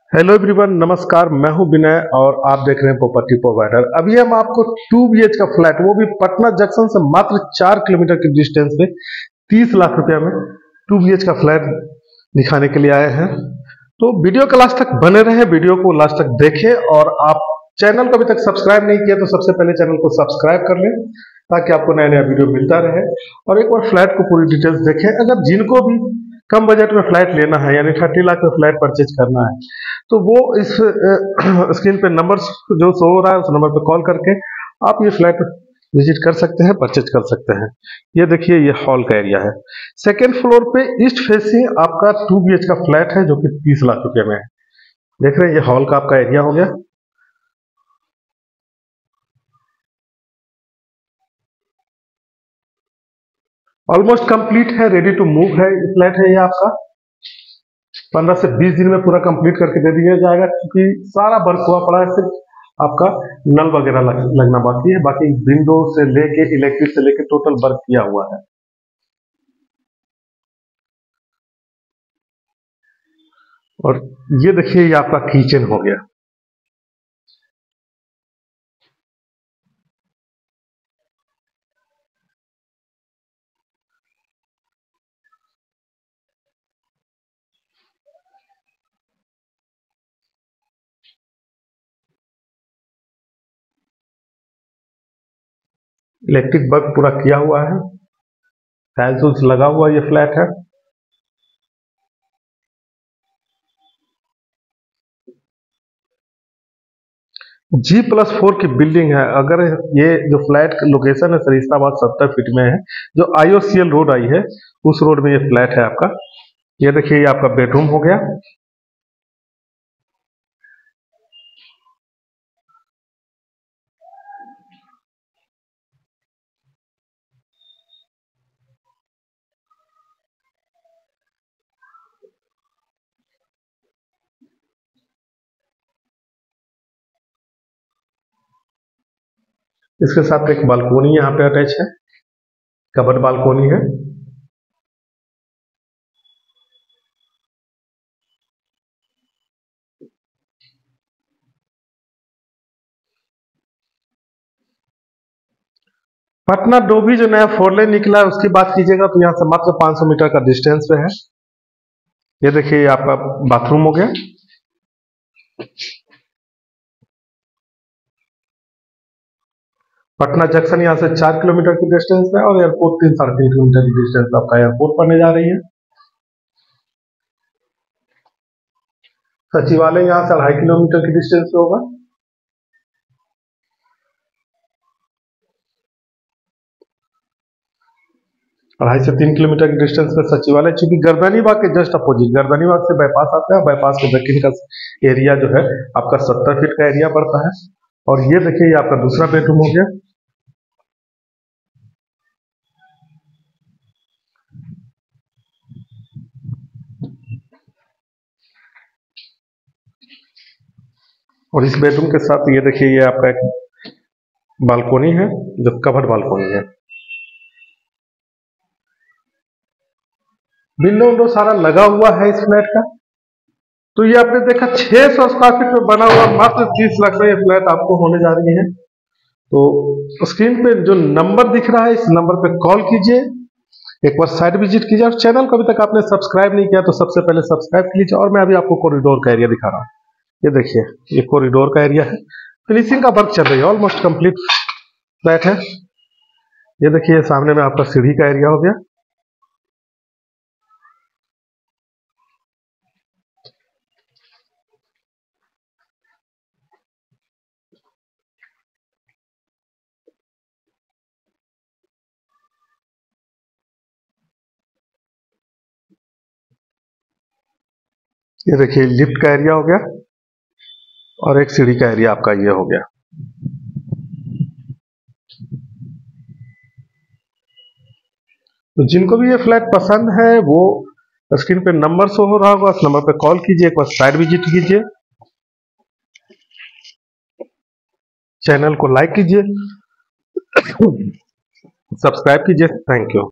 Hello everyone, नमस्कार। मैं हूं विनय और आप देख रहे हैं प्रॉपर्टी प्रोवाइडर। अभी हम आपको 2 BH का फ्लैट, वो भी पटना जंक्शन से मात्र 4 किलोमीटर की डिस्टेंस पे 30 लाख रुपया में 2 BH का फ्लैट दिखाने के लिए आए हैं। तो वीडियो के लास्ट तक बने रहे, वीडियो को लास्ट तक देखें और आप चैनल को अभी तक सब्सक्राइब नहीं किया तो सबसे पहले चैनल को सब्सक्राइब कर लें ताकि आपको नया नया वीडियो मिलता रहे। और एक बार फ्लैट को पूरी डिटेल्स देखें। अगर जिनको भी कम बजट में फ्लैट लेना है, यानी 30 लाख में फ्लैट परचेज करना है, तो वो इस स्क्रीन पे नंबर जो शो हो रहा है उस नंबर पे कॉल करके आप ये फ्लैट विजिट कर सकते हैं, परचेज कर सकते हैं। ये देखिए, ये हॉल का एरिया है। सेकेंड फ्लोर पे ईस्ट फेसिंग आपका 2 BH का फ्लैट है जो कि 30 लाख रुपए में है। देख रहे हैं, ये हॉल का आपका एरिया हो गया। ऑलमोस्ट कंप्लीट है, रेडी टू मूव है फ्लैट है ये आपका। 15 से 20 दिन में पूरा कंप्लीट करके दे दिया जाएगा, क्योंकि सारा वर्क हुआ पड़ा है। सिर्फ आपका नल वगैरह लगना बाकी है, बाकी विंडो से लेके इलेक्ट्रिक से लेके टोटल वर्क किया हुआ है। और ये देखिए, ये आपका किचन हो गया। इलेक्ट्रिक वर्क पूरा किया हुआ है, टाइल्स उल्स लगा हुआ ये फ्लैट है। G+4 की बिल्डिंग है। अगर ये जो फ्लैट लोकेशन है सरिस्ताबाद 70 फीट में है, जो IOCL रोड आई है उस रोड में ये फ्लैट है आपका। ये देखिए, ये आपका बेडरूम हो गया। इसके साथ एक बालकोनी यहाँ पे अटैच है, कबर्ड बालकोनी है। पटना डोभी जो नया 4 लेन निकला है उसकी बात कीजिएगा तो यहाँ से मात्र 500 मीटर का डिस्टेंस पे है। ये देखिए, ये आपका बाथरूम हो गया। पटना जंक्शन यहाँ से 4 किलोमीटर की डिस्टेंस पे है और एयरपोर्ट 3 साढ़े 3 किलोमीटर की डिस्टेंस पे आपका एयरपोर्ट पड़ने जा रही है। सचिवालय यहाँ से 2.5 किलोमीटर की डिस्टेंस पे होगा। 2.5 से 3 किलोमीटर की डिस्टेंस पे सचिवालय, चूंकि गर्दनी बाग के जस्ट अपोजिट, गर्दनी बाग से बाईपास आता है, बाईपास के दक्षिण का एरिया जो है आपका 70 फीट का एरिया पड़ता है। और ये देखिए, ये आपका दूसरा बेडरूम हो गया। और इस बेडरूम के साथ ये देखिए, ये आपका एक बालकोनी है जो कवर्ड बालकोनी है। विंडो विंडो सारा लगा हुआ है इस फ्लैट का। तो ये आपने देखा 600 स्क्वायर फीट में बना हुआ मात्र 30 लाख में ये फ्लैट आपको होने जा रही है। तो स्क्रीन पे जो नंबर दिख रहा है इस नंबर पे कॉल कीजिए, एक बार साइट विजिट कीजिए। और चैनल को अभी तक आपने सब्सक्राइब नहीं किया तो सबसे पहले सब्सक्राइब कीजिए। और मैं अभी आपको कॉरिडोर का एरिया दिखा रहा हूँ। ये देखिए, ये कॉरिडोर का एरिया है। फिनिशिंग का वर्क चल रही है, ऑलमोस्ट कंप्लीट फ्लैट है। ये देखिए, सामने में आपका सीढ़ी का एरिया हो गया। ये देखिए, लिफ्ट का एरिया हो गया और एक सीढ़ी का एरिया आपका ये हो गया। तो जिनको भी ये फ्लैट पसंद है वो स्क्रीन पे नंबर शो हो रहा होगा, उस नंबर पे कॉल कीजिए, एक बार साइट विजिट कीजिए, चैनल को लाइक कीजिए, सब्सक्राइब कीजिए। Thank you.